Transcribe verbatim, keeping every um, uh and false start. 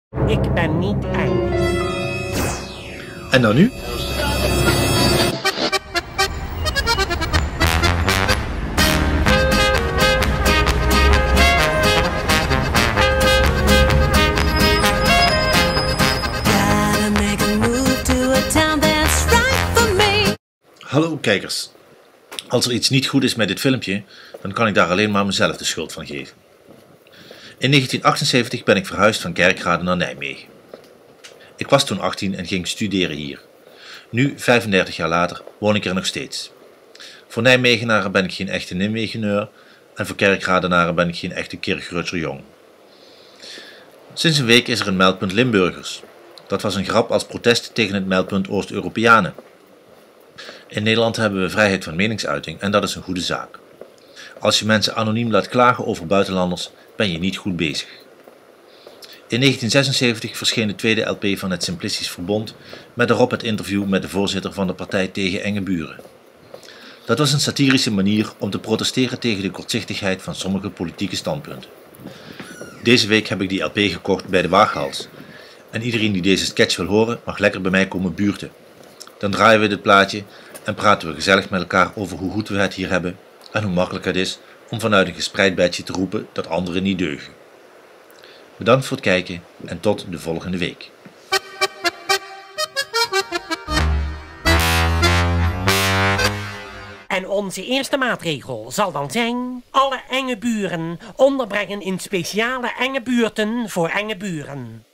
Ik ben niet eng. En dan nu? Hallo kijkers. Als er iets niet goed is met dit filmpje, dan kan ik daar alleen maar mezelf de schuld van geven. In negentien achtenzeventig ben ik verhuisd van Kerkrade naar Nijmegen. Ik was toen achttien en ging studeren hier. Nu, vijfendertig jaar later, woon ik er nog steeds. Voor Nijmegenaren ben ik geen echte Nijmegeneur en voor Kerkradenaren ben ik geen echte Kirchgrötscher Jong. Sinds een week is er een meldpunt Limburgers. Dat was een grap als protest tegen het meldpunt Oost-Europeanen. In Nederland hebben we vrijheid van meningsuiting en dat is een goede zaak. Als je mensen anoniem laat klagen over buitenlanders, ben je niet goed bezig. In negentien zesenzeventig verscheen de tweede L P van het Simplistisch Verbond met daarop het interview met de voorzitter van de partij tegen enge buren. Dat was een satirische manier om te protesteren tegen de kortzichtigheid van sommige politieke standpunten. Deze week heb ik die L P gekocht bij de Waaghals. En iedereen die deze sketch wil horen mag lekker bij mij komen buurten. Dan draaien we dit plaatje en praten we gezellig met elkaar over hoe goed we het hier hebben en hoe makkelijk het is om vanuit een gespreid bedje te roepen dat anderen niet deugen. Bedankt voor het kijken en tot de volgende week. En onze eerste maatregel zal dan zijn: alle enge buren onderbrengen in speciale enge buurten voor enge buren.